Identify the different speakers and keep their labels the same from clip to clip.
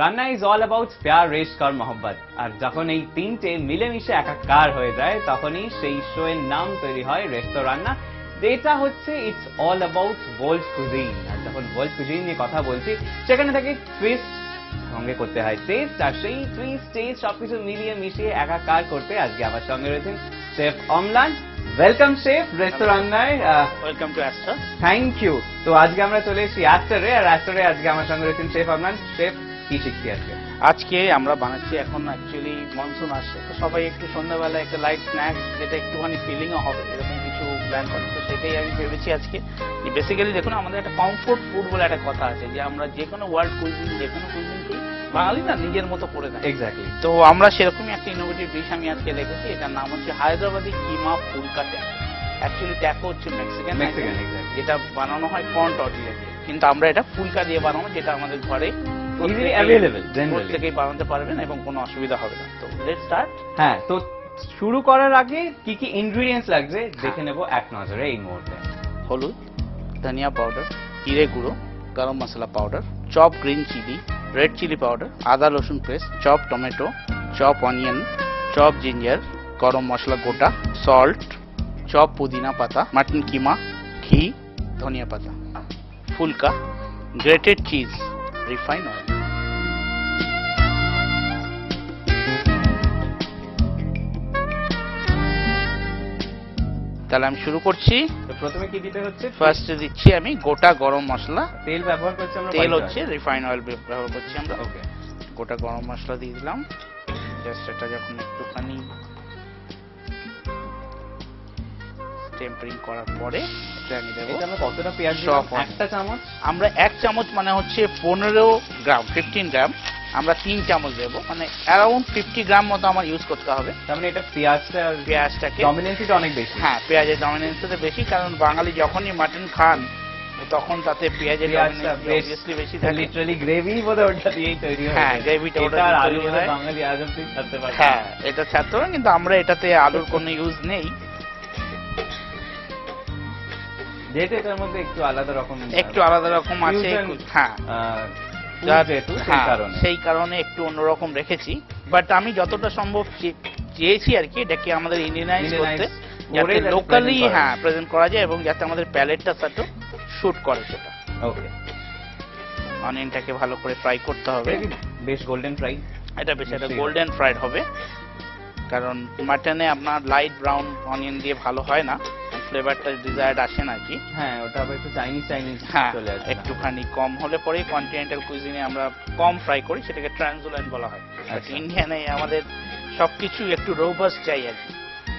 Speaker 1: রান্না is all about প্যার রেশক আর মোহব্বত। আর যখন এই তিনটে মিলেমিশে একাকার হয়ে যায় তখনই সেই শো এর নাম তৈরি হয় রেস্তোরান্না, যেটা হচ্ছে it's all about world cuisine. আর যখন ওয়ার্ল্ড কুজিন নিয়ে কথা বলছি সেখানে থাকে টুইস্ট, সঙ্গে করতে হয় টেস্ট, আর সেই টুইস্ট টেস্ট সবকিছু মিলিয়ে মিশিয়ে একাকার করতে আজকে আমার সঙ্গে রয়েছেন শেফ অম্লান। ওয়েলকাম শেফ রেস্তোরান্নায়।
Speaker 2: Welcome to Astra.
Speaker 1: Thank you. তো আজকে আমরা চলে এসেছি অ্যাস্টরে, আর অ্যাস্টরে আজকে আমার সঙ্গে রয়েছেন শেফ অম্লান। শেফ, কি শিখছি আজকে?
Speaker 2: আজকে আমরা বানাচ্ছি, এখন অ্যাকচুয়ালি মনসুন আসছে, তো সবাই একটু সন্ধ্যাবেলা একটা লাইট স্ন্যাক্স যেটা একটুখানি ফিলিংও হবে এরকম কিছু প্ল্যান করে, তো সেটাই আমি ভেবেছি আজকে। বেসিক্যালি দেখুন, আমাদের একটা কমফোর্ট ফুড বলে একটা কথা আছে যে আমরা যে কোনো ওয়ার্ল্ড কুইজিন, যে কোনো কুইজিনকেই বাঙালি না নিজের মতো করে দেয়।
Speaker 1: এক্স্যাক্টলি।
Speaker 2: তো আমরা সেরকমই একটা ইনোভেটিভ ডিশ আমি আজকে রেখেছি, এটার নাম হচ্ছে Hyderabadi keema phulka taco. Actually taco হচ্ছে মেক্সিকান, যেটা বানানো হয় কর্ন টর্টিলা দিয়ে, কিন্তু আমরা এটা ফুলকা দিয়ে বানাবো, যেটা আমাদের ঘরে প্রত্যেকেই বানাতে পারবেন এবং কোনো অসুবিধা হবে না। তো লেটস স্টার্ট।
Speaker 1: হ্যাঁ, তো শুরু করার আগে কি কি ইনগ্রেডিয়েন্টস লাগছে দেখে নেব এক নজরে এই মুহূর্তে।
Speaker 2: হলুদ, ধনিয়া পাউডার, জিরে গুঁড়ো, garam masala powder, chop green chilli, red chilli powder, আদা রসুন paste, chop tomato, chop onion, chop ginger, garam masala গোটা, সল্ট, চপ পুদিনা পাতা, মাটন কিমা, ঘি, ধনিয়া পাতা, ফুলকা, গ্রেটেড চিজ, রিফাইন অয়েল। তাহলে আমি শুরু করছি।
Speaker 1: প্রথমে কি দিতে হচ্ছে?
Speaker 2: ফার্স্টে দিচ্ছি আমি গোটা গরম মশলা।
Speaker 1: তেল ব্যবহার করছি আমরা?
Speaker 2: তেল হচ্ছে রিফাইন অয়েল ব্যবহার করছি আমরা।
Speaker 1: ওকে।
Speaker 2: গোটা গরম মশলা দিয়ে দিলাম। জাস্ট এটা যখন একটুখানি টেম্পারিং করার পরে এটা আমি দেব।
Speaker 1: এটা আমরা কতটা পেঁয়াজ দিলাম? একটা চামচ।
Speaker 2: আমরা 1 চামচ মানে হচ্ছে 15 গ্রাম, 15 গ্রাম আমরা 3 চামচ দেব, মানে অ্যারাউন্ড 50 গ্রাম মতো আমার ইউজ করতে হবে।
Speaker 1: তার মানে এটা পেঁয়াজটাকে ডমিনেন্সিটা অনেক বেশি।
Speaker 2: হ্যাঁ, পেঁয়াজের ডমিনেন্সিটা বেশি, কারণ বাঙালি যখনই মাটন খান তখন তাতে পেঁয়াজের ডমিনেন্সি বেশি থাকে।
Speaker 1: লিটারালি গ্রেভি বোধহয় ওটা দিয়েই তৈরি হয়।
Speaker 2: হ্যাঁ, গ্রেভিটা ওটা
Speaker 1: আর আলু বোধহয় বাঙালি আজ অব্দি ছাড়তে পারে।
Speaker 2: হ্যাঁ, এটা ছাড়তে পারে, কিন্তু আমরা এটাতে আলুর কোনো ইউজ নেই,
Speaker 1: যেহেতু এটার মধ্যে একটু আলাদা রকম
Speaker 2: আছে। হ্যাঁ, সেই কারণে একটু অন্যরকম রেখেছি। বাট আমি যতটা সম্ভব চেয়েছি আর কি এটাকে আমাদের ইন্ডিয়ানাইজ করতে, যাতে লোকালি প্রেজেন্ট করা যায় এবং যাতে আমাদের প্যালেটটার সাথে শুট করে সেটা।
Speaker 1: ওকে।
Speaker 2: অনিয়নটাকে ভালো করে ফ্রাই করতে হবে,
Speaker 1: বেশ গোল্ডেন ফ্রাই।
Speaker 2: এটা বেশ একটা গোল্ডেন ফ্রাইড হবে, কারণ মাটনে আপনার লাইট ব্রাউন অনিয়ন দিয়ে ভালো হয় না, ফ্লেভারটা ডিজায়ার্ড আসে না কি।
Speaker 1: হ্যাঁ, ওটা আবার একটু চাইনিজ চলে আসে।
Speaker 2: একটুখানি কম হলে পরে কন্টিনেন্টাল কুইজিনে আমরা কম ফ্রাই করি, সেটাকে ট্রান্সলুসেন্ট বলা হয়। ইন্ডিয়ানে আমাদের সবকিছু একটু রোবাস্ট চাই আর কি।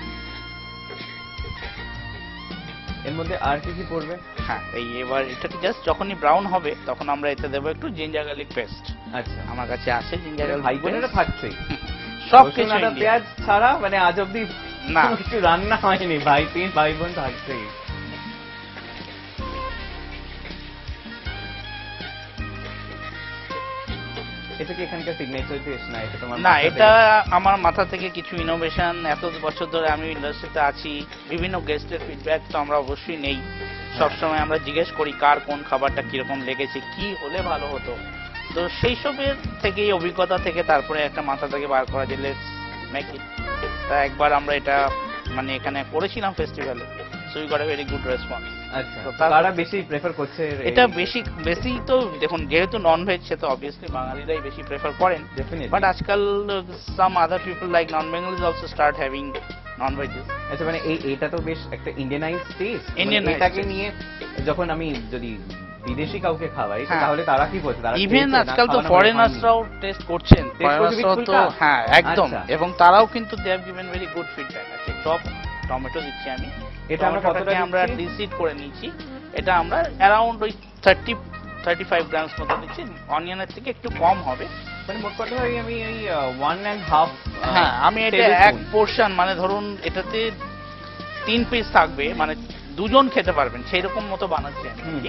Speaker 1: এর মধ্যে আর কি কি পড়বে?
Speaker 2: হ্যাঁ, এবার এটাকে জাস্ট যখনই ব্রাউন হবে তখন আমরা এতে দেবো একটু জিঞ্জার গার্লিক পেস্ট।
Speaker 1: আচ্ছা,
Speaker 2: আমার কাছে আছে জিঞ্জার গার্লিক।
Speaker 1: ভাই বোনেরা থাকছেই
Speaker 2: সব কিছু
Speaker 1: পেঁয়াজ ছাড়া, মানে আজ অব্দি না কিছু রান্না হয়নি, ভাই বোন থাকছেই। এটা কি এখানকার সিগনেচার ডিশ না? এটা তোমার?
Speaker 2: না, এটা আমার মাথা থেকে কিছু ইনোভেশন। এত বছর ধরে আমি ইন্ডাস্ট্রিতে আছি, বিভিন্ন গেস্টের ফিডব্যাক তো আমরা অবশ্যই নেই। সবসময় আমরা জিজ্ঞেস করি কার কোন খাবারটা কিরকম লেগেছে, কি হলে ভালো হতো। তো সেই সবের থেকে, অভিজ্ঞতা থেকে তারপরে একটা মাথা থেকে বার করা যে লেটস মেক ইট। তা একবার আমরা এটা মানে এখানে করেছিলাম ফেস্টিভ্যালে, so we got a very good response.
Speaker 1: আচ্ছা, তারা বেশি প্রেফার করছে
Speaker 2: এটা? বেশি তো দেখুন, যেহেতু নন ভেজ, সে তো অবভিয়াসলি বাঙালিরাই বেশি প্রেফার করেন। বাট আজকাল some other people like non Bengalis also start having non vegs.
Speaker 1: আচ্ছা, মানে এটা তো বেশ একটা ইন্ডিয়ানাইজ টেস্ট। এটাকে নিয়ে যখন আমি যদি বিদেশি কাউকে খাওয়াই তাহলে তারা কি বলছে?
Speaker 2: ইভেন আজকাল তো ফরেনার্সরাও টেস্ট করছেন, হ্যাঁ একদম, এবং তারাও কিন্তু they have given very good feedback. আছে চপ টমেটো দিচ্ছি আমি, এটা আমরা ডিসিড করে নিয়েছি। এটা আমরা অ্যারাউন্ড ওই 35 গ্রামস মতো দিচ্ছি, অনিয়নের থেকে একটু কম হবে।
Speaker 1: মানে মোট কথা আমি এই 1.5।
Speaker 2: হ্যাঁ, আমি এটা এক পোর্শন, মানে ধরুন এটাতে 3 পিস থাকবে, মানে 2 জন খেতে পারবেন সেই রকম মতো বানাচ্ছি আমি।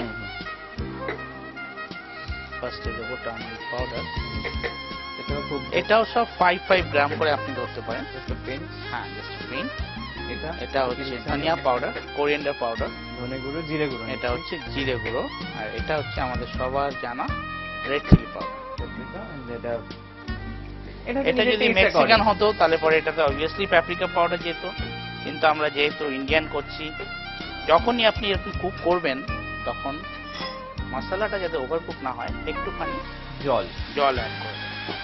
Speaker 2: ফার্স্টে দেবো টার্মারিক পাউডার, এটাও সব 5 গ্রাম করে আপনি ধরতে পারেন। হ্যাঁ, জাস্ট পিঞ্চ। এটা হচ্ছে ধনিয়া পাউডার, কোরিয়েন্ডার পাউডার,
Speaker 1: ধনে গুঁড়ো, জিরে গুঁড়ো।
Speaker 2: এটা হচ্ছে জিরে গুঁড়ো, আর এটা হচ্ছে আমাদের সবার জানা রেড চিলি পাউডার।
Speaker 1: যেটা
Speaker 2: এটা যদি মেক্সিকান হতো তাহলে পরে এটাতে অবভিয়াসলি প্যাপ্রিকা পাউডার যেত, কিন্তু আমরা যেহেতু ইন্ডিয়ান করছি, যখনই আপনি এরকম কুক করবেন তখন মশলাটা যাতে ওভারকুক না হয় একটুখানি জল অ্যাড করবেন।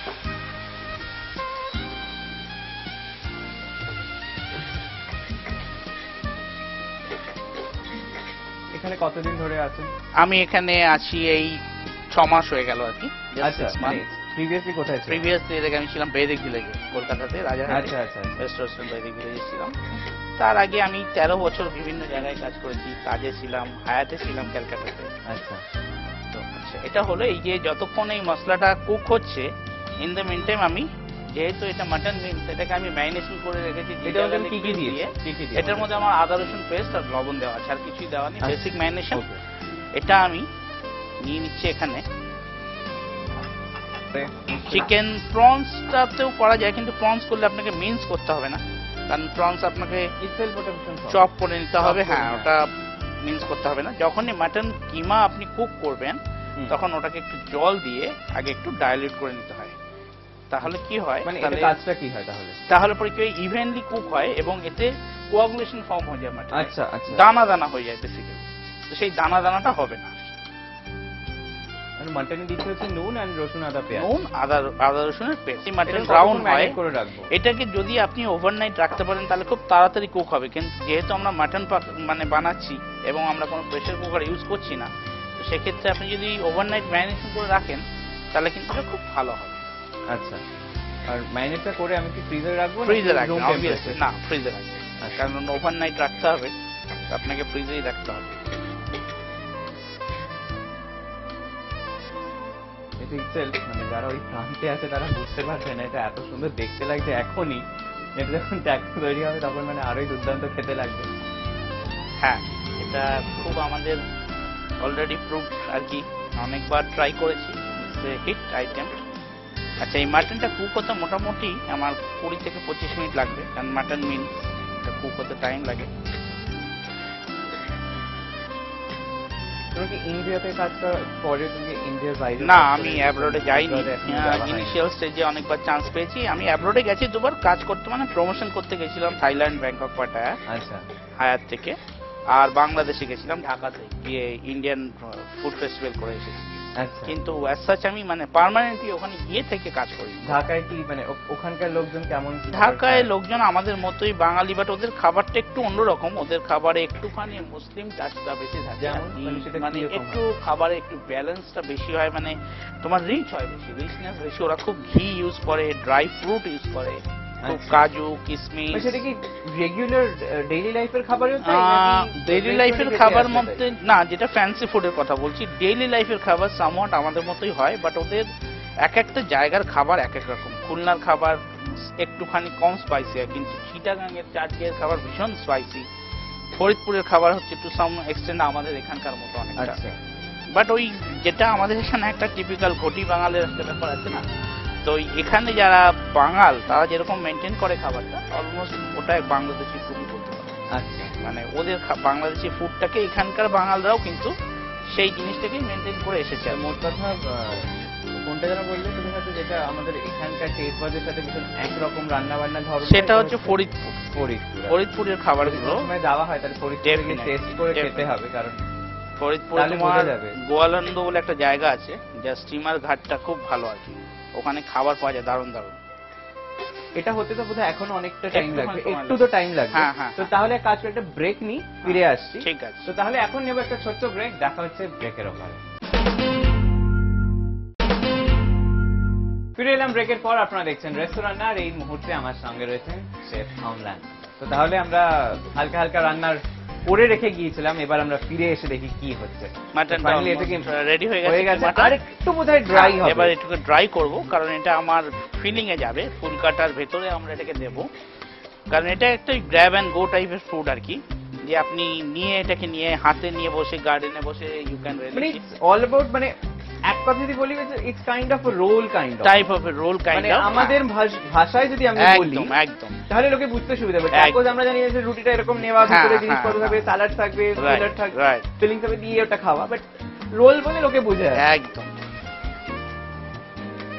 Speaker 1: এখানে কতদিন ধরে আছেন?
Speaker 2: আমি এখানে আছি এই 6 মাস হয়ে গেল আর কি।
Speaker 1: আচ্ছা, প্রিভিয়াসলি কোথায় ছিলেন?
Speaker 2: প্রিভিয়াসলি এর আগে আমি ছিলাম বেদিক ভিলেজে, কলকাতাতে রাজারহাটে।
Speaker 1: আচ্ছা আচ্ছা,
Speaker 2: রেস্টুরেন্ট বেদিক ভিলেজে ছিলাম। তার আগে আমি 13 বছর বিভিন্ন জায়গায় কাজ করেছি, কাজে ছিলাম, হায়াতে ছিলাম ক্যালকাটাতে।
Speaker 1: আচ্ছা,
Speaker 2: তো আচ্ছা, এটা হলো এই যে যতক্ষণ এই মশলাটা কুক হচ্ছে, ইন দ্য মিন টাইম আমি যেহেতু এটা মাটন মিন্স, এটাকে আমি ম্যারিনেশন করে রেখেছি।
Speaker 1: কি কি দিয়ে?
Speaker 2: এটার মধ্যে আমার আদা রসুন পেস্ট আর লবণ দেওয়া আছে, আর কিছুই দেওয়া নেই, বেসিক ম্যারিনেশন। এটা আমি নিয়ে নিচ্ছি এখানে। চিকেন প্রনসটাতেও করা যায়, কিন্তু প্রনস করলে আপনাকে মিন্স করতে হবে না, কারণ প্রনস আপনাকে চপ করে নিতে হবে। হ্যাঁ, ওটা মিন্স করতে হবে না। যখনই মাটন কিমা আপনি কুক করবেন তখন ওটাকে একটু জল দিয়ে আগে একটু ডাইলিউট করে নিতে হয়। তাহলে কি হয়,
Speaker 1: মানে এর কাজটা কি হয়
Speaker 2: তাহলে পরে কি ইভেনলি কুক হয় এবং এতে কোয়াগুলেশন ফর্ম হয়ে যায়, মাটন
Speaker 1: আচ্ছা আচ্ছা
Speaker 2: দানা দানা হয়ে যায় বেসিক্যালি। তো সেই দানা দানাটা হবে না।
Speaker 1: মাটনে দিতে হচ্ছে নুন আর রসুন আদা পেঁয়াজ,
Speaker 2: নুন আদা রসুনের পেস্ট। মাটন ব্রাউন হয়
Speaker 1: করে রাখবো।
Speaker 2: এটাকে যদি আপনি ওভারনাইট রাখতে পারেন তাহলে খুব তাড়াতাড়ি কুক হবে, কিন্তু যেহেতু আমরা মাটন মানে বানাচ্ছি এবং আমরা কোনো প্রেসার কুকার ইউজ করছি না, তো সেক্ষেত্রে আপনি যদি ওভারনাইট ম্যারিনেশন করে রাখেন তাহলে কিন্তু এটা খুব ভালো হবে।
Speaker 1: আচ্ছা, আর ম্যারিনেটটা করে আমি কি ফ্রিজে রাখবো?
Speaker 2: ফ্রিজে রাখবেন অবভিয়াসলি। না, ফ্রিজে রাখবেন, কারণ ওভারনাইট রাখতে হবে, আপনাকে ফ্রিজেই রাখতে হবে।
Speaker 1: মানে যারা ওই প্রান্তে আছে তারা বুঝতে পারছে না, এটা এত সুন্দর দেখতে লাগছে এখনই, এটা যখন ট্যাকো তৈরি হবে তখন মানে আরোই দুর্দান্ত খেতে লাগবে।
Speaker 2: হ্যাঁ, এটা খুব আমাদের অলরেডি প্রুভ আর কি, অনেকবার ট্রাই করেছি, হিট আইটেম। আচ্ছা, এই মাটনটা কুক হতে মোটামুটি আমার 20 থেকে 25 মিনিট লাগবে, কারণ মাটন মিন্স এটা কুক হতে টাইম লাগে।
Speaker 1: ইন্ডিয়াতে কাজটা পরে তুমি ইন্ডিয়ার বাইরে?
Speaker 2: না, আমি অ্যাব্রোডে যাইনি। ইনিশিয়াল স্টেজে অনেকবার চান্স পেয়েছি। আমি অ্যাব্রোডে গেছি 2বার কাজ করতে, মানে প্রমোশন করতে গেছিলাম থাইল্যান্ড, ব্যাংকক, পাটায়া।
Speaker 1: আচ্ছা,
Speaker 2: হায়াত থেকে। আর বাংলাদেশে গেছিলাম ঢাকাতে, গিয়ে ইন্ডিয়ান ফুড ফেস্টিভ্যাল করে এসেছি। কিন্তু অ্যাজ সাচ আমি মানে পার্মানেন্টলি ওখানে গিয়ে থেকে কাজ করি।
Speaker 1: ঢাকায় কি মানে ওখানকার লোকজন কেমন?
Speaker 2: ঢাকায় লোকজন আমাদের মতোই বাঙালি, বাট ওদের খাবারটা একটু অন্যরকম। ওদের খাবারে একটুখানি মুসলিম টাচটা বেশি থাকে, মানে একটু খাবারে একটু ব্যালেন্সটা বেশি হয়, মানে তোমার রিচ হয় বেশি, রিচনেস বেশি। ওরা খুব ঘি ইউজ করে, ড্রাই ফ্রুট ইউজ করে, খুব কাজু কিশমিশ।
Speaker 1: সেটা কি রেগুলার ডেইলি লাইফের খাবারও তাই?
Speaker 2: ডেইলি লাইফের খাবার মধ্যে না, যেটা ফ্যান্সি ফুডের কথা বলছি, ডেইলি লাইফের খাবার সামহাট আমাদের মতোই হয়, বাট ওদের এক একটা জায়গার খাবার এক এক রকম। খুলনার খাবার একটুখানি কম স্পাইসি হয়, কিন্তু চিটাগাংয়ের চাটকিয়ের খাবার ভীষণ স্পাইসি। ফরিদপুরের খাবার হচ্ছে টু সাম এক্সটেন্ড আমাদের এখানকার মতো অনেকটা, বাট ওই যেটা আমাদের এখানে একটা টিপিক্যাল ঘটি বাঙালির একটা ব্যাপার আছে না, তো এখানে যারা বাঙাল তারা যেরকম মেনটেন করে খাবারটা, অলমোস্ট ওটা বাংলাদেশি ফুডই বলতে পারে।
Speaker 1: আচ্ছা,
Speaker 2: মানে ওদের বাংলাদেশি ফুডটাকে এখানকার বাঙালরাও কিন্তু সেই জিনিসটাকেই মেনটেন করে এসেছে।
Speaker 1: মোট কথা কোনটা যেন বললে তুমি, হয়তো যেটা আমাদের এখানকার টেস্ট বাজের সাথে ভীষণ একরকম রান্না বান্নার ধরন,
Speaker 2: সেটা হচ্ছে ফরিদপুরের খাবারগুলো
Speaker 1: যাওয়া হয়, তাহলে ফরিদপুরে টেস্ট করে খেতে হবে, কারণ
Speaker 2: ফরিদপুরে তোমার গোয়ালন্দ বলে একটা জায়গা আছে, যা স্টিমার ঘাটটা খুব ভালো আছে, ওখানে খাবার পাওয়া যায় দারুণ দারুণ।
Speaker 1: এটা হতে তো বোধহয় এখন অনেকটা টাইম লাগবে, একটু তো টাইম লাগবে। তো তাহলে কাজ করে একটা ব্রেক নিই, ফিরে আসছি।
Speaker 2: ঠিক আছে,
Speaker 1: তো তাহলে এখন নেব একটা ছোট্ট ব্রেক, দেখা হচ্ছে ব্রেকের ওখানে। ফিরে এলাম ব্রেকের পর। আপনারা দেখছেন রেস্তোরাঁ, আর এই মুহূর্তে আমার সঙ্গে রয়েছেন শেফ অম্লান। তো তাহলে আমরা হালকা হালকা রান্নার করে রেখে গিয়েছিলাম, এবার আমরা ফিরে এসে দেখি কি হচ্ছে।
Speaker 2: মাটনটা রেডি হয়ে গেছে,
Speaker 1: আর একটু বোধহয় ড্রাই হবে।
Speaker 2: এবার একটু ড্রাই করব, কারণ এটা আমার ফিলিং এ যাবে, ফুল কাটার ভেতরে আমরা এটাকে দেব, কারণ এটা একটা গ্র্যাব এন্ড গো টাইপের ফুড আর কি, যে আপনি এটাকে নিয়ে হাতে নিয়ে বসে গার্ডেনে বসে you can really,
Speaker 1: all about, মানে এক কথা যদি বলি, it's kind of roll,
Speaker 2: type of roll kind of.
Speaker 1: আমাদের ভাষায় যদি আমি বলি
Speaker 2: একদম,
Speaker 1: তাহলে লোকে বুঝতে সুবিধা হবে। সাপোজ আমরা জানি যে রুটিটা এরকম নেওয়া, ভিতরে জিনিসপত্র থাকবে, স্যালাড থাকবে, ফিলার থাকবে, ফিলিং থাকবে, দিয়ে ওটা খাওয়া, বাট রোল বলে লোকে বুঝে যায়।
Speaker 2: একদম।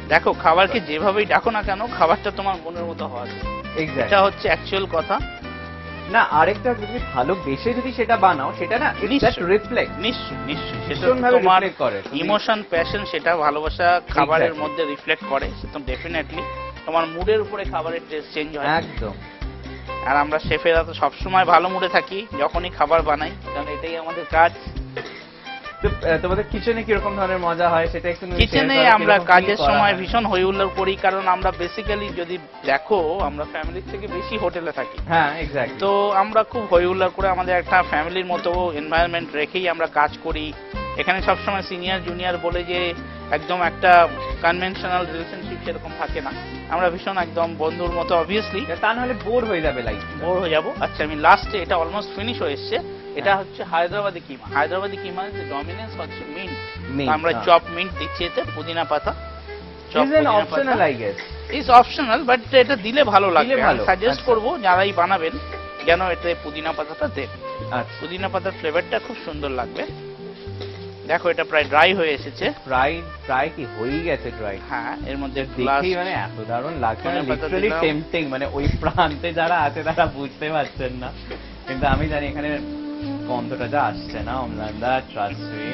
Speaker 2: দেখো খাবারকে যেভাবেই ডাকো না কেন খাবারটা তোমার মনের মতো হওয়া চাই।
Speaker 1: এক্স্যাক্টলি
Speaker 2: এটা হচ্ছে অ্যাকচুয়াল কথা।
Speaker 1: না আরেকটা যদি ভালোবেসে যদি সেটা বানাও সেটা না
Speaker 2: নিশ্চয়ই।
Speaker 1: রিফ্লেক্ট
Speaker 2: নিশ্চয়ই নিশ্চয়ই সেটা
Speaker 1: ভীষণভাবে
Speaker 2: তোমার
Speaker 1: reflect করে।
Speaker 2: ইমোশন প্যাশন সেটা ভালোবাসা খাবারের
Speaker 1: Exactly.
Speaker 2: মধ্যে রিফ্লেক্ট করে, সেটা ডেফিনেটলি তোমার মুডের উপরে খাবারের টেস্ট চেঞ্জ হয়।
Speaker 1: একদম।
Speaker 2: আর আমরা শেফেরা তো সবসময় ভালো মুডে থাকি যখনই খাবার বানাই, কারণ এটাই আমাদের কাজ।
Speaker 1: তো তোমাদের কিচেনে কিরকম ধরনের মজা হয় সেটা একটু
Speaker 2: কিচেনে আমরা কাজের সময় ভীষণ হই হুল্লোড় করি, কারণ আমরা বেসিক্যালি যদি দেখো আমরা ফ্যামিলির থেকে বেশি হোটেলে থাকি।
Speaker 1: হ্যাঁ এক্স্যাক্টলি।
Speaker 2: তো আমরা খুব হই হুল্লোড় করে আমাদের একটা ফ্যামিলির মতো এনভায়রনমেন্ট রেখেই আমরা কাজ করি। এখানে সবসময় সিনিয়র জুনিয়র বলে যে একদম একটা কনভেনশনাল রিলেশনশিপ সেরকম থাকে না, আমরা ভীষণ একদম বন্ধুর মতো। অবভিয়াসলি
Speaker 1: তা নাহলে বোর হয়ে যাবে লাইফ,
Speaker 2: বোর হয়ে যাবো। আচ্ছা আমি লাস্টে এটা অলমোস্ট ফিনিশ হয়ে এসছে, এটা হচ্ছে হায়দ্রাবাদি কিমা। হায়দ্রাবাদি কিমা যে ডমিনেন্স হচ্ছে মিন্ট, আমরা চপ মিন্ট দিচ্ছি এতে, পুদিনা পাতা
Speaker 1: optional I guess.
Speaker 2: Is optional, but এটা দিলে ভালো লাগবে। আমি সাজেস্ট করবো যারাই বানাবেন যেন এতে পুদিনা পাতাটা দেন।
Speaker 1: আচ্ছা
Speaker 2: পুদিনা পাতার ফ্লেভারটা খুব সুন্দর লাগবে। দেখো এটা প্রায় ড্রাই হয়ে এসেছে।
Speaker 1: প্রায় কি হয়ে গেছে ড্রাই।
Speaker 2: হ্যাঁ এর মধ্যে
Speaker 1: দেখেই মানে এত দারুণ লাগছে, মানে
Speaker 2: ধনেপাতা
Speaker 1: লিটারালি
Speaker 2: দিলাম।
Speaker 1: টেম্পটিং। মানে ওই প্রান্তে যারা আছে তারা বুঝতে পারছেন না, কিন্তু আমি জানি এখানে গন্ধটা যা আসছে না অম্লানদা, ট্রাস্ট মি।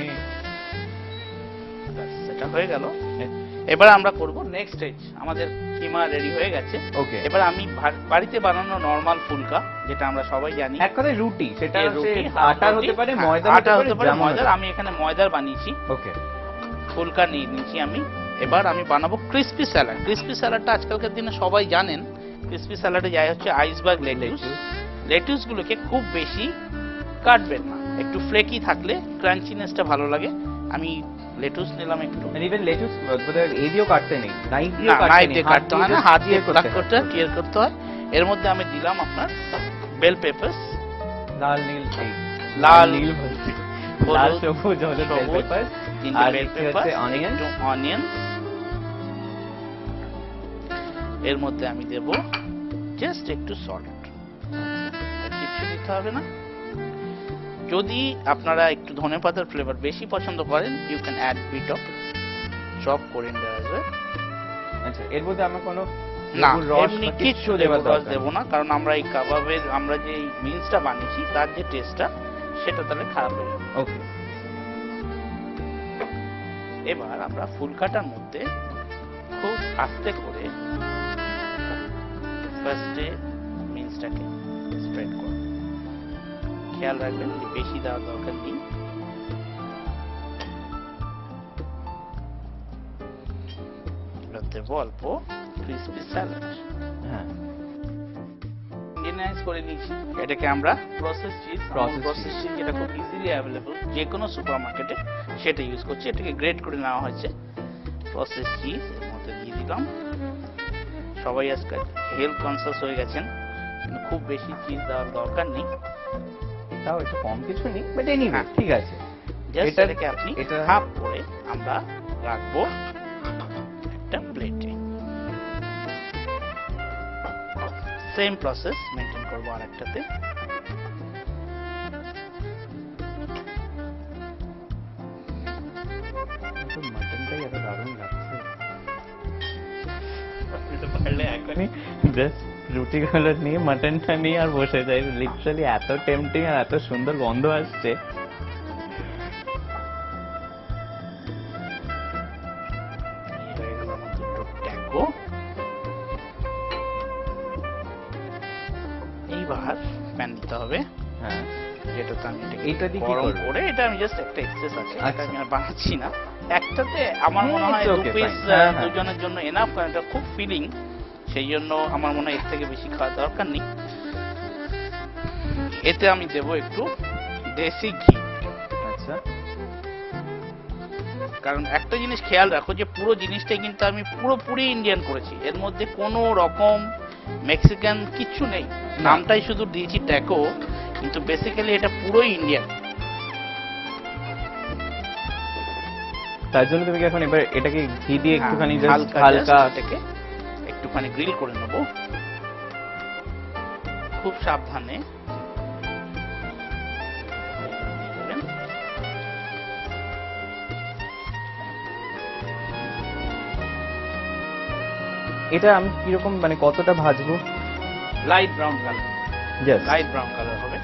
Speaker 2: সেটা হয়ে গেল। এবার আমরা করব নেক্সট স্টেজ। আমাদের কিমা রেডি হয়ে গেছে।
Speaker 1: ওকে,
Speaker 2: এবার আমি বাড়িতে বানানো নরমাল ফুলকা, যেটা আমরা সবাই জানি,
Speaker 1: এক কথায় রুটি, সেটা
Speaker 2: এই
Speaker 1: হচ্ছে
Speaker 2: রুটি,
Speaker 1: আটার
Speaker 2: রুটি,
Speaker 1: হতে পারে,
Speaker 2: হ্যাঁ,
Speaker 1: ময়দা
Speaker 2: আটা হতে পারে,
Speaker 1: যেমন
Speaker 2: ময়দার।
Speaker 1: হতে
Speaker 2: আমি এখানে ময়দার বানিয়েছি।
Speaker 1: ওকে,
Speaker 2: ফুলকা নিয়ে নিয়েছি আমি। এবার আমি বানাবো ক্রিসপি স্যালাড। ক্রিসপি স্যালাডটা আজকালকার দিনে সবাই জানেন। ক্রিসপি স্যালাডে যায় হচ্ছে আইসবার্গ লেটুস। লেটুস গুলোকে খুব বেশি কাটবেন না, একটু ফ্লেকি থাকলে ক্রাঞ্চিনেসটা ভালো লাগে। আমি লেটুস নিলাম একটু।
Speaker 1: মানে ইভেন লেটুস বোধহয় এই দিয়েও কাটতে নেই, নাইফ
Speaker 2: না,
Speaker 1: দিয়েও
Speaker 2: নাইফ দিয়ে কাটতে হয় না, হাত দিয়ে প্লাক করতে হয়, টিয়ার করতে হয়। এর মধ্যে আমি দিলাম আপনার বেল পেপারস,
Speaker 1: লাল নীল, এই
Speaker 2: লাল
Speaker 1: নীল বলছি,
Speaker 2: হলুদ,
Speaker 1: লাল সবুজ হলুদ বেল
Speaker 2: সবুজ,
Speaker 1: পেপার,
Speaker 2: তিনটে
Speaker 1: আর
Speaker 2: বেল
Speaker 1: হচ্ছে
Speaker 2: পেপার,
Speaker 1: অনিয়ন।
Speaker 2: একটু অনিয়ন। এর মধ্যে আমি দেব জাস্ট একটু সল্ট, কিছু দিতে হবে না। যদি আপনারা একটু ধনেপাতার ফ্লেভার বেশি পছন্দ করেন, you can add bit of chop coriander as well.
Speaker 1: আচ্ছা, এর মধ্যে আমরা কোনো
Speaker 2: না,
Speaker 1: লেবুর রস
Speaker 2: এমনি
Speaker 1: বা
Speaker 2: কিচ্ছু
Speaker 1: দেবার
Speaker 2: রস
Speaker 1: দরকার
Speaker 2: দেবো না, কারণ আমরা এই কাবাবের আমরা যে মিন্সটা বানিয়েছি তার যে টেস্টটা সেটা তাহলে খারাপ হয়ে যাবে।
Speaker 1: ওকে,
Speaker 2: এবার আমরা ফুলকাটার মধ্যে খুব আস্তে করে ফার্স্টে মিন্সটাকে স্প্রেড করব। খেয়াল রাখবেন যে বেশি দেওয়ার দরকার নেই। এবার দেবো অল্প ক্রিসপি স্যালাড।
Speaker 1: হ্যাঁ
Speaker 2: ইন্ডিয়ানাইজ করে নিয়েছি। এটাকে আমরা প্রসেস চিজ, প্রসেস চিজ যেটা খুব ইজিলি অ্যাভেলেবল যে কোনো সুপার মার্কেটে, সেটা ইউজ করছি। এটাকে গ্রেট করে নেওয়া হয়েছে। প্রসেস চিজ এর মধ্যে দিয়ে দিলাম। সবাই আজকাল হেলথ কনসিয়াস হয়ে গেছেন, কিন্তু খুব বেশি চিজ দেওয়ার দরকার নেই।
Speaker 1: তাও একটু কম কিছু নেই, বাট এনিওয়ে ঠিক আছে।
Speaker 2: জাস্ট এটাকে আপনি হাফ করে আমরা রাখবো একটা প্লেটে। সেম প্রসেস মেনটেন করবো আরেকটাতে।
Speaker 1: মাটনটাই এত দারুণ লাগছে, পারলে এখনই জাস্ট রুটিগুলো নিয়ে মাটনটা নিয়ে আর বসে যাই। লিটারালি এত টেম্পটিং আর এত সুন্দর গন্ধ আসছে। এইবার প্যান নিতে হবে। হ্যাঁ,
Speaker 2: যেটাতে আমি
Speaker 1: এইটা দিয়ে কি
Speaker 2: গরম
Speaker 1: করব?
Speaker 2: করে, এটা আমি জাস্ট একটা এক্সেস আছে, এটা
Speaker 1: আচ্ছা।
Speaker 2: আমি আর বানাচ্ছি না। একটাতে আমার মনে হয়
Speaker 1: it's
Speaker 2: দু
Speaker 1: okay,
Speaker 2: পিস
Speaker 1: fine. হ্যাঁ, হ্যাঁ।
Speaker 2: দুজনের জন্য এনাফ, কারণ এটা খুব ফিলিং। সেই জন্য আমার মনে হয় এর থেকে বেশি খাওয়ার দরকার নেই। এতে আমি দেব একটু দেশি ঘি।
Speaker 1: আচ্ছা,
Speaker 2: কারণ একটা জিনিস খেয়াল রাখো যে পুরো জিনিসটাই কিন্তু আমি পুরোপুরি ইন্ডিয়ান করেছি, এর মধ্যে কোনো রকম মেক্সিকান কিচ্ছু নেই। নামটাই শুধু দিয়েছি ট্যাকো, কিন্তু বেসিক্যালি এটা পুরোই ইন্ডিয়ান।
Speaker 1: তার জন্য তুমি কি এখন এবার এটাকে ঘি দিয়ে একটুখানি
Speaker 2: হ্যাঁ,
Speaker 1: জাস্ট হালকা
Speaker 2: এটাকে একটুখানি গ্রিল করে নেব খুব সাবধানে।
Speaker 1: এটা আমি কিরকম মানে কতটা ভাজবো?
Speaker 2: Light brown colour,
Speaker 1: just
Speaker 2: light brown colour হবে।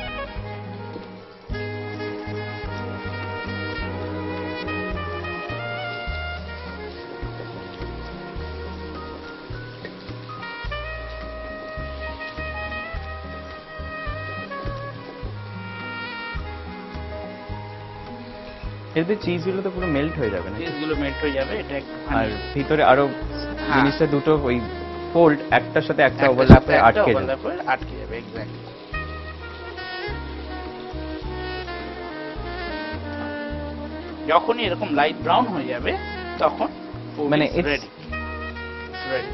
Speaker 1: এতে চিজগুলো তো পুরো মেল্ট হয়ে যাবে না?
Speaker 2: চিজগুলো মেল্ট হয়ে যাবে, এটা
Speaker 1: আর ভিতরে আরো
Speaker 2: হ্যাঁ।
Speaker 1: জিনিসটা দুটো ওই ফোল্ড একটার সাথে একটা ওভারল্যাপ হয়ে আটকে যাবে।
Speaker 2: আটকে যাবে, এক্স্যাক্টলি। যখনই এরকম লাইট ব্রাউন হয়ে যাবে তখন
Speaker 1: মানে
Speaker 2: রেডি রেডি।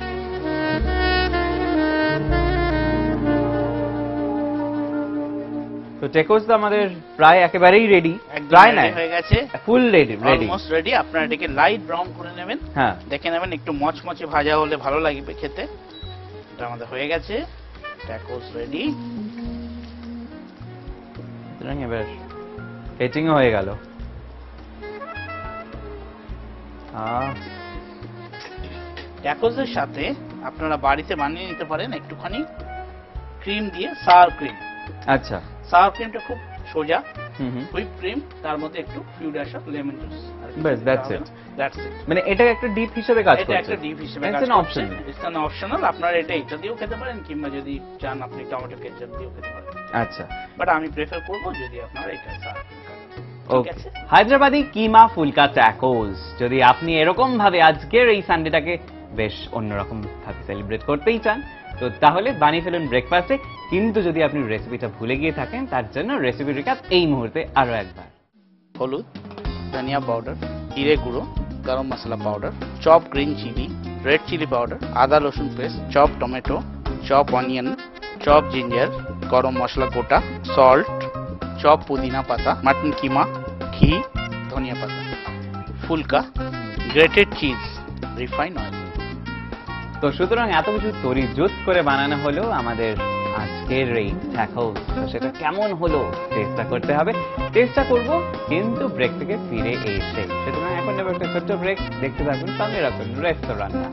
Speaker 1: তো টেকোস তো আমাদের প্রায় একেবারেই রেডি, প্রায় না
Speaker 2: হয়ে গেছে,
Speaker 1: ফুল রেডি,
Speaker 2: অলমোস্ট রেডি। আপনারা এটাকে লাইট ব্রাউন করে নেবেন,
Speaker 1: হ্যাঁ
Speaker 2: দেখে নেবেন একটু মচমচে ভাজা হলে ভালো লাগবে খেতে। এটা আমাদের হয়ে গেছে, ট্যাকোস রেডি।
Speaker 1: সুতরাং এবার প্লেটিংও হয়ে গেল।
Speaker 2: ট্যাকোসের সাথে আপনারা বাড়িতে বানিয়ে নিতে পারেন একটুখানি ক্রিম দিয়ে, সাওয়ার ক্রিম।
Speaker 1: আচ্ছা,
Speaker 2: সাওয়ার ক্রিমটা খুব সোজা,
Speaker 1: হুম হুম,
Speaker 2: হুইপ ক্রিম, তার মধ্যে একটু few dash of lemon juice,
Speaker 1: বাস দ্যাটস ইট।
Speaker 2: That's it.
Speaker 1: মানে এটা একটা ডিপ হিসেবে কাজ
Speaker 2: এটা
Speaker 1: করছে,
Speaker 2: একটা ডিপ হিসেবে
Speaker 1: It's
Speaker 2: কাজ
Speaker 1: an
Speaker 2: করছে।
Speaker 1: option.
Speaker 2: It's an optional। আপনারা এটা দিয়েও খেতে পারেন, কিংবা যদি চান আপনি টমেটো কেচাপ দিয়েও খেতে পারেন।
Speaker 1: আচ্ছা,
Speaker 2: বাট আমি প্রেফার করব যদি আপনারা এটা সাওয়ার ক্রিম খান। ঠিক
Speaker 1: ওকে।
Speaker 2: আছে?
Speaker 1: হায়দ্রাবাদি কিমা ফুলকা ট্যাকোস যদি আপনি এরকম ভাবে আজকের এই সানডেটাকে বেশ অন্যরকম ভাবে সেলিব্রেট করতেই চান, তো তাহলে বানিয়ে ফেলুন ব্রেকফাস্টে। কিন্তু যদি আপনি রেসিপিটা ভুলে গিয়ে থাকেন, তার জন্য রেসিপি রিক্যাপ এই মুহূর্তে আরো একবার।
Speaker 2: হলুদ, ধনিয়া পাউডার, জিরে গুঁড়ো, garam masala powder, chop green chilli, red chilli powder, আদা রসুন paste, chop tomato, chop onion, chop ginger, garam masala গোটা, সল্ট, চপ পুদিনা পাতা, মাটন কিমা, ঘি, ধনিয়া পাতা, ফুলকা, গ্রেটেড চিজ, রিফাইন অয়েল।
Speaker 1: তো সুতরাং এত কিছু তরিজুত করে বানানো হলো আমাদের আজকের এই ট্যাকোস। তো সেটা কেমন হলো টেস্টটা করতে হবে, টেস্টটা করব কিন্তু ব্রেক থেকে ফিরে এসে। সুতরাং এখন নেব একটা ছোট্ট ব্রেক, দেখতে থাকুন, সঙ্গে রাখুন রেস্তোরাঁটা।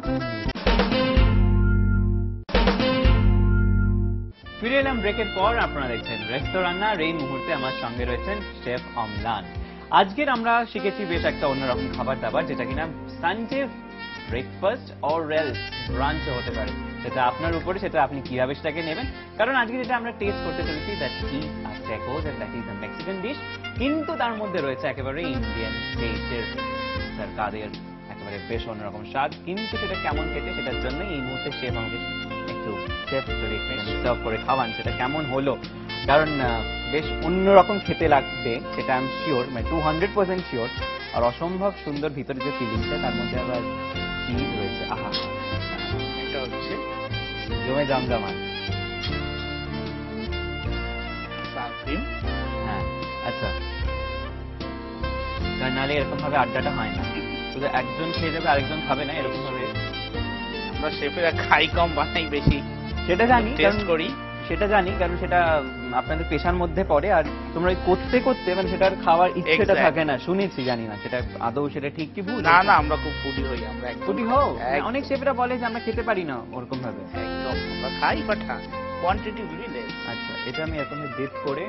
Speaker 1: ফিরে এলাম ব্রেকের পর, আপনারা দেখছেন রেস্তোরাঁটা। এই মুহূর্তে আমার সঙ্গে রয়েছেন শেফ অম্লান। আজকের আমরা শিখেছি বেশ একটা অন্যরকম খাবার দাবার, যেটা কিনা Sunday breakfast or else brunch হতে পারে। সেটা আপনার উপরে, সেটা আপনি কিভাবে সেটাকে নেবেন। কারণ আজকে যেটা আমরা টেস্ট করতে চলেছি, that is a tacos and that is a Mexican dish, কিন্তু তার মধ্যে রয়েছে একেবারে ইন্ডিয়ান টেস্টের তরকারির একেবারে বেশ অন্যরকম স্বাদ। কিন্তু সেটা কেমন খেতে, সেটার জন্য এই মুহূর্তে শেফ আমাকে একটু শেফ যদি সার্ভ করে খাওয়ান, সেটা কেমন হলো। কারণ বেশ অন্যরকম খেতে লাগবে, সেটা আমি শিওর, মানে 200% শিওর। আর অসম্ভব সুন্দর ভিতরে যে ফিলিংসটা, তার মধ্যে আবার চিজ রয়েছে, আহা,
Speaker 2: এটা হচ্ছে
Speaker 1: জমে জমজমাট।
Speaker 2: Sour cream.
Speaker 1: হ্যাঁ, আচ্ছা, কারণ নাহলে এরকম ভাবে আড্ডাটা হয় না, শুধু একজন খেয়ে যাবে আরেকজন খাবে না, এরকম ভাবে।
Speaker 2: আমরা শেফেরা খাই কম, বানাই বেশি,
Speaker 1: সেটা জানি,
Speaker 2: টেস্ট করি।
Speaker 1: সেটা জানি, কারণ সেটা আপনাদের পেশার মধ্যে পড়ে। আর তোমরা করতে করতে মানে সেটার খাওয়ার ইচ্ছেটা থাকে না, শুনেছি, জানি না সেটা আদৌ সেটা ঠিক কি ভুল।
Speaker 2: না না, আমরা খুব ফুডি হই, আমরা একদম
Speaker 1: ফুডি হও।
Speaker 2: একদম।
Speaker 1: অনেক শেফরা বলে যে আমরা খেতে পারি না ওরকম ভাবে।
Speaker 2: একদম আমরা খাই, বাট কোয়ান্টিটি ভেরি লেস।
Speaker 1: আচ্ছা, এটা আমি এরকম ডিপ করে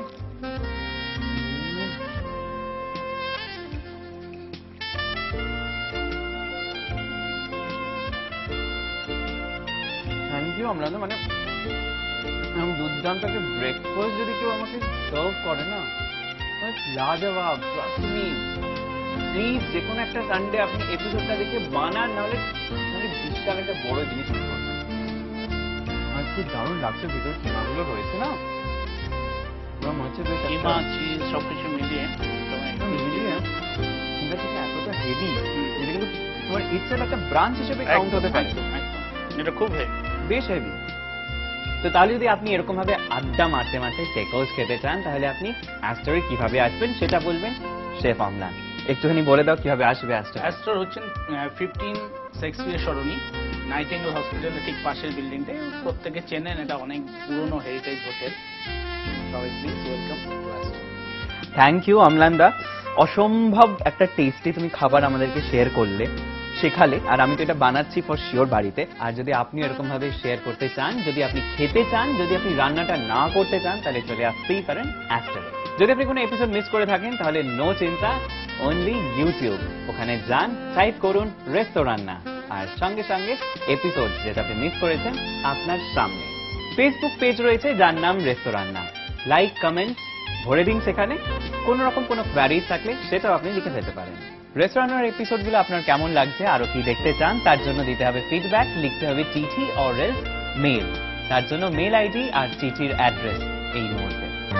Speaker 1: থ্যাংক ইউ। আমরা তো মানে দুর্দান্ত একটা ব্রেকফাস্ট যদি কেউ আমাকে সার্ভ করে না, লাজবাব। প্লিজ যে কোনো একটা সানডে আপনি এপিসোডটা দেখে বানান, নাহলে বিশাল একটা বড় জিনিস করবেন। আমার খুব দারুণ লাগছে, ভিতরে কিমাগুলো রয়েছে না, পুরো মনে হচ্ছে বেশ
Speaker 2: কিমা, চিজ সবকিছু মিলিয়ে
Speaker 1: মিলিয়ে এটা থেকে এতটা হেভি, যেটা কিন্তু তোমার ইচ্ছার একটা ব্রাঞ্চ হিসেবে কাউন্ট হতে পারে।
Speaker 2: এটা খুব হেভি,
Speaker 1: বেশ হেভি। তো তাহলে যদি আপনি এরকম ভাবে আড্ডা মারতে মারতে টেকোস খেতে চান, তাহলে আপনি অ্যাস্টরে কিভাবে আসবেন সেটা বলবেন শেফ অম্লান। একটুখানি বলে দাও কিভাবে আসবে অ্যাস্টর।
Speaker 2: অ্যাস্টর হচ্ছেন 15 শেক্সপিয়ার সরণি, নাইটিঙ্গেল হসপিটালের ঠিক পাশের বিল্ডিংটাই। প্রত্যেকে চেনেন, এটা অনেক পুরনো হেরিটেজ হোটেল। সবাই please welcome to Astor.
Speaker 1: Thank you Amlan da, অসম্ভব একটা টেস্টি তুমি খাবার আমাদেরকে শেয়ার করলে। শেখালে, আর আমি তো এটা বানাচ্ছি ফর শিওর বাড়িতে। আর যদি আপনি এরকম ভাবে শেয়ার করতে চান, যদি আপনি খেতে চান, যদি আপনি রান্নাটা না করতে চান, তাহলে চলে আসতেই পারেন অ্যাস্ট্রালে। যদি আপনি কোনো এপিসোড মিস করে থাকেন তাহলে নো চিন্তা, অনলি ইউটিউব, ওখানে যান, টাইপ করুন রেস্তোরান্না, আর সঙ্গে সঙ্গে এপিসোড যেটা আপনি মিস করেছেন আপনার সামনে। ফেসবুক পেজ রয়েছে যার নাম রেস্তোরান্না, লাইক কমেন্ট ভরে দিন সেখানে। কোন রকম কোনো কোয়ারিজ থাকলে সেটাও আপনি লিখে ফেলতে পারেন। রেস্তোরান্নার এপিসোডগুলো আপনার কেমন লাগছে, আরো কি দেখতে চান, তার জন্য দিতে হবে ফিডব্যাক, লিখতে হবে চিঠি অর এলস মেল। তার জন্য মেল আইডি আর চিঠির অ্যাড্রেস এই মুহূর্তে।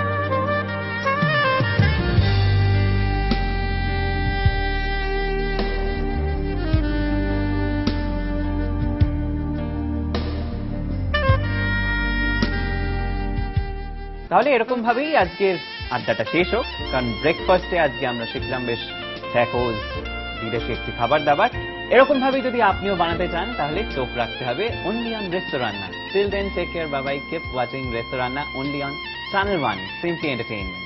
Speaker 1: তাহলে এরকম ভাবেই আজকের আড্ডাটা শেষ হোক, কারণ ব্রেকফাস্টে আজকে আমরা শিখলাম বেশ ট্যাকোস, বিদেশি একটি খাবার দাবার। এরকম ভাবেই যদি আপনিও বানাতে চান তাহলে চোখ রাখতে হবে অনলি অন রেস্তোরান্না। Till then take care, bye bye, keep watching রেস্তোরান্না only on channel 1 simply entertainment.